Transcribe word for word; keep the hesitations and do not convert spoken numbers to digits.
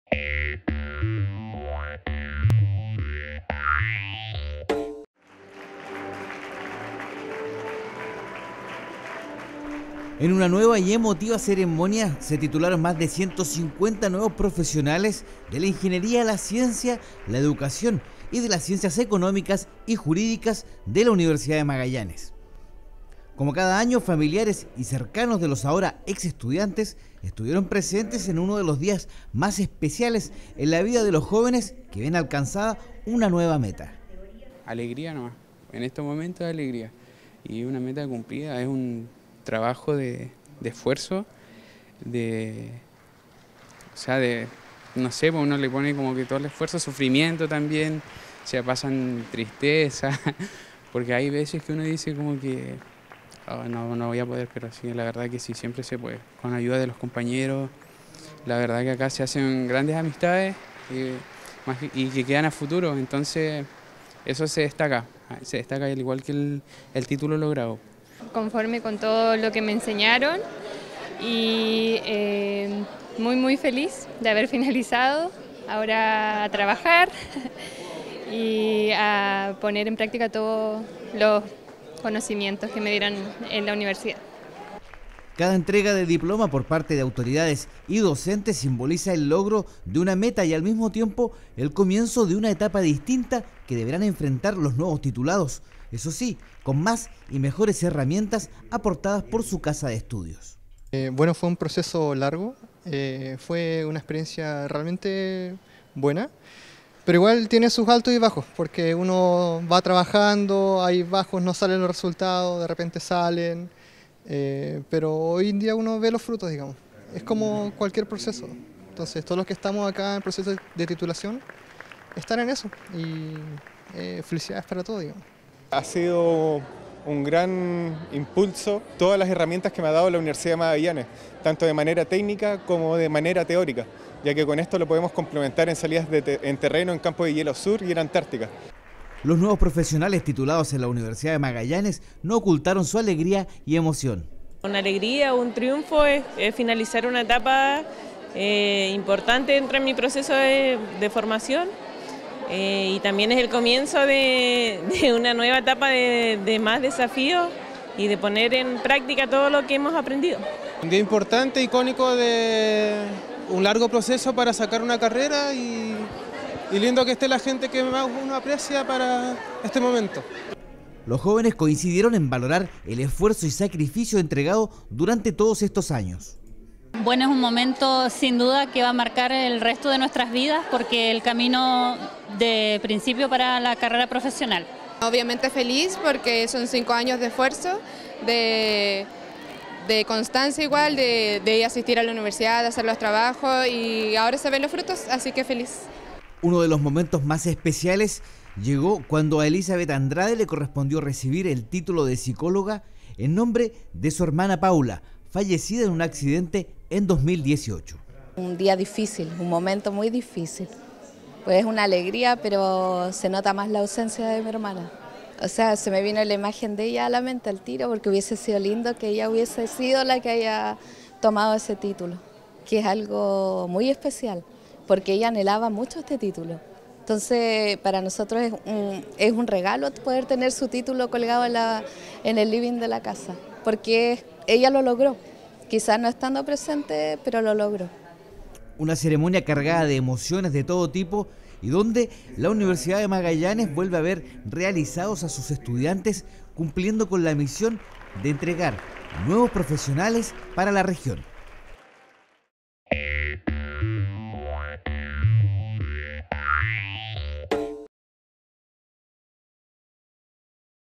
En una nueva y emotiva ceremonia se titularon más de ciento cincuenta nuevos profesionales de la ingeniería, la ciencia, la educación y de las ciencias económicas y jurídicas de la Universidad de Magallanes. Como cada año, familiares y cercanos de los ahora ex estudiantes estuvieron presentes en uno de los días más especiales en la vida de los jóvenes que ven alcanzada una nueva meta. Alegría nomás, en estos momentos alegría. Y una meta cumplida es un trabajo de, de esfuerzo, de, o sea, de, no sé, pues uno le pone como que todo el esfuerzo, sufrimiento también, o sea, pasan tristeza, porque hay veces que uno dice como que oh, no, no voy a poder, pero sí, la verdad que sí, siempre se puede, con ayuda de los compañeros, la verdad que acá se hacen grandes amistades y, y que quedan a futuro, entonces eso se destaca, se destaca al igual que el, el título logrado. Conforme con todo lo que me enseñaron y eh, muy muy feliz de haber finalizado, ahora a trabajar y a poner en práctica todos los conocimientos que me dieron en la universidad. Cada entrega de diploma por parte de autoridades y docentes simboliza el logro de una meta y al mismo tiempo el comienzo de una etapa distinta que deberán enfrentar los nuevos titulados, eso sí, con más y mejores herramientas aportadas por su casa de estudios. Eh, bueno, fue un proceso largo, eh, fue una experiencia realmente buena, pero igual tiene sus altos y bajos, porque uno va trabajando, hay bajos, no salen los resultados, de repente salen, eh, pero hoy en día uno ve los frutos, digamos. Es como cualquier proceso. Entonces, todos los que estamos acá en el proceso de titulación están en eso y eh, felicidades para todos, digamos. Ha sido un gran impulso todas las herramientas que me ha dado la Universidad de Magallanes, tanto de manera técnica como de manera teórica, ya que con esto lo podemos complementar en salidas de te en terreno en Campo de Hielo Sur y en Antártica. Los nuevos profesionales titulados en la Universidad de Magallanes no ocultaron su alegría y emoción. Una alegría, un triunfo es, es finalizar una etapa eh, importante dentro de mi proceso de, de formación. Eh, y también es el comienzo de, de una nueva etapa de, de más desafíos y de poner en práctica todo lo que hemos aprendido. Un día importante, icónico de un largo proceso para sacar una carrera y, y lindo que esté la gente que más uno aprecia para este momento. Los jóvenes coincidieron en valorar el esfuerzo y sacrificio entregado durante todos estos años. Bueno, es un momento sin duda que va a marcar el resto de nuestras vidas porque el camino de principio para la carrera profesional. Obviamente feliz porque son cinco años de esfuerzo, de, de constancia igual, de, de asistir a la universidad, de hacer los trabajos y ahora se ven los frutos, así que feliz. Uno de los momentos más especiales llegó cuando a Elizabeth Andrade le correspondió recibir el título de psicóloga en nombre de su hermana Paula, fallecida en un accidente en dos mil dieciocho. Un día difícil, un momento muy difícil. Pues es una alegría, pero se nota más la ausencia de mi hermana. O sea, se me vino la imagen de ella a la mente al tiro, porque hubiese sido lindo que ella hubiese sido la que haya tomado ese título, que es algo muy especial, porque ella anhelaba mucho este título. Entonces, para nosotros es un, es un regalo poder tener su título colgado en, la, en el living de la casa, porque ella lo logró. Quizás no estando presente, pero lo logró. Una ceremonia cargada de emociones de todo tipo y donde la Universidad de Magallanes vuelve a ver realizados a sus estudiantes cumpliendo con la misión de entregar nuevos profesionales para la región.